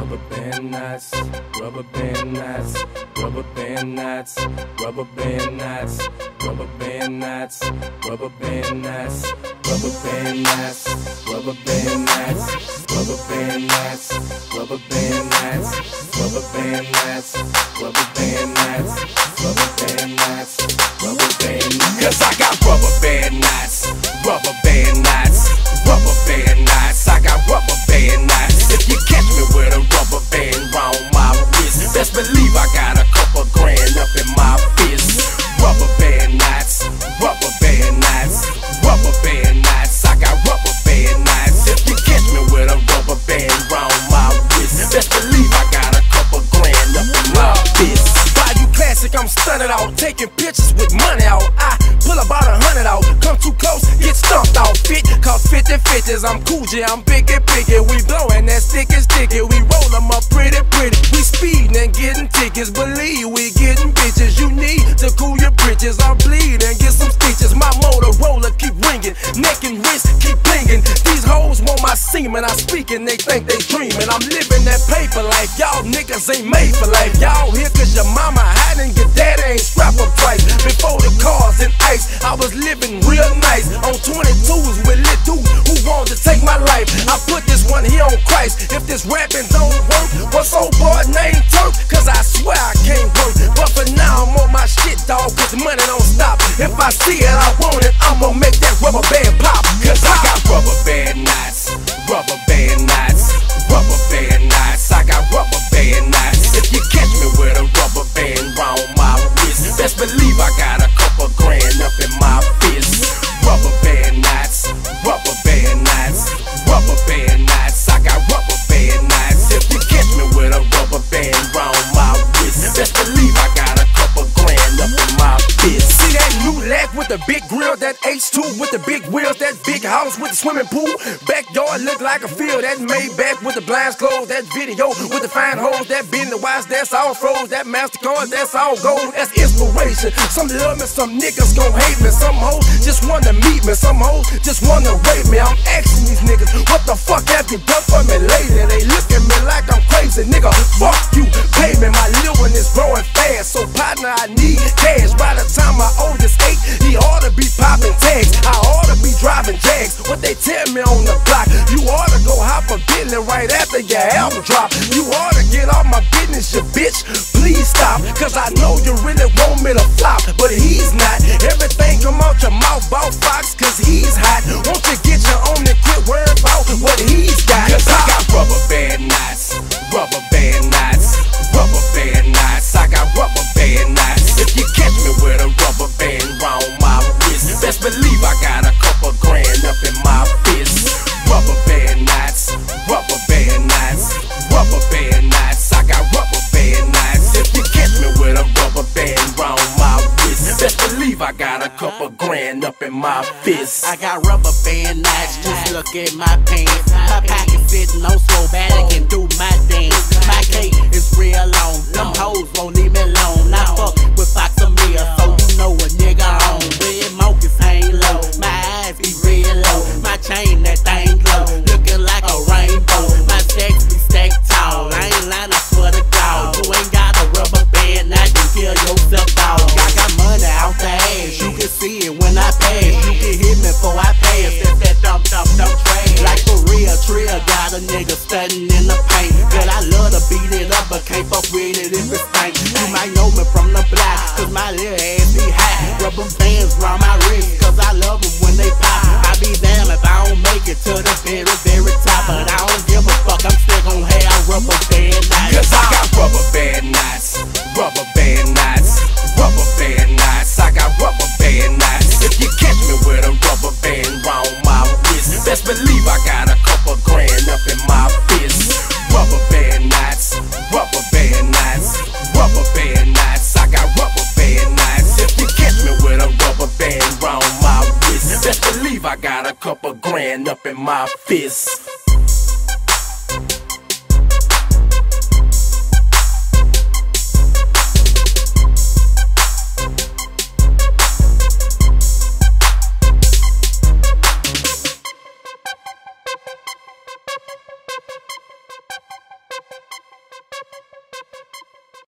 Rubber band knots, rubber band knots, rubber band knots, rubber band knots, rubber band knots, rubber band knots, rubber band knots, rubber band knots, rubber band knots, rubber band knots, rubber band knots, rubber band knots, rubber band knots, rubber band knots. 'Cause I got rubber band knots, rubber band knots, rubber band knots. I got rubber band knots. If you catch me with a rubber band round my wrist, best believe I got a couple grand up in my fist. Rubber band knots, rubber band knots, rubber band knots. I got rubber band knots. If you catch me with a rubber band round my wrist, best believe I got a couple grand up in my fist. Bayou classic, I'm stunning out, taking pictures with money out. I pull about 100 out, come too close, get stumped out. Fit, cause 50-50s, I'm cool, yeah, I'm picky. We blowin' that sticky. We roll them up pretty. We speedin' and getting tickets, believe we getting bitches. You need to cool your britches, I'll bleed and get some stitches. My Motorola keep ringing, neck and wrist keep blingin'. These hoes want my semen, I speak and they think they dreamin'. I'm living that paper life, y'all niggas ain't made for life. Y'all here 'cause your mama had and your daddy ain't strapped up twice. Before the cars and ice, I was living real nice on 22s with lit dudes who wanted to take my life. I put this one here on Christ. If this rapping don't work, what's old boy named Turk? 'Cause I swear I can't work. But for now I'm on my shit, dog, 'cause money don't stop. If I see it, I want it, I'ma make that rubber band pop. 'Cause I got rubber band knots, rubber band knots, rubber band knots. I got rubber band knots. If you catch me with a rubber band round my wrist, best believe I got a couple grand up in my fist. Rubber band knots, rubber band knots, rubber band knots. I got rubber band knots. If you catch me with a rubber band round my wrist, best believe I got a couple grand up in my fist. See that new lag with the big grill, that H2 with the big wheels, that big house with the swimming pool, backyard look like a field, that Maybach with the blinds closed, that video with the fine hoes, that bin the watch, that's all froze, that MasterCard, that's all gold, that's inspiration. Some love me, some niggas gon' hate me, some hoes just wanna meet me, some hoes just wanna rape me. I'm asking these niggas, what the fuck have you done for me lately? They look at me like I'm crazy, nigga, fuck you, pay me. My little one is growing fast, so partner I need cash. By the time my oldest 8, he ought to be popping tags, I ought to be driving Jags. What they tell me on the block, you ought to go hop a Bentley right after your album drop. You ought to get off my business, you bitch, please stop. 'Cause I know you really want me to flop, but he's not. Everything come out your mouth about Fox, 'cause he's hot. Won't you get your own and quit worrying about what he's got? 'Cause I got rubber band knots, rubber band knots, rubber band knots. I got rubber band knots. If you catch me with a rubber band round my wrist, best believe I got a couple grand up in my fist. Rubber band knots, rubber band knots, rubber band knots. I got rubber band knots. If you catch me with a rubber band round my wrist, best believe I got a couple grand up in my fist. I got rubber band knots, just look at my pants. My pocket fitting on so bad I can do my dance. My cake is real long, them hoes won't leave me alone. I fuck with Fox a meal, so you know a nigga on. Red mochas hang low, my eyes be real low. My chain, that thing glow, looking like a rainbow. My stacks be stacked tall, I ain't lying, I swear to God. You ain't got a rubber band, I can kill yourself out. I got money out the ass, you can see it when I pass. You can hit me before I pass, that's that dump trash. Like for real, Trill got a nigga stunning in the paint. Girl, I love to beat it up, but can't fuck with it if it stink. You might know me from the block, 'cause my little ass be hot. Rubber bands round my wrist, 'cause I love them when they pop. I be damn if I don't make it to the very top, but I don't give a fuck, I'm still gon' have rubber band knots. 'Cause I got rubber band knots, rubber band knots, rubber band knots. I got rubber band knots. If you catch me with a rubber band round my wrist, best believe I got a couple grand up in my fist. Rubber band knots, rubber band knots, rubber band knots. I got rubber band knots. If you catch me with a rubber band round my wrist, best believe I got a couple grand up in my fist.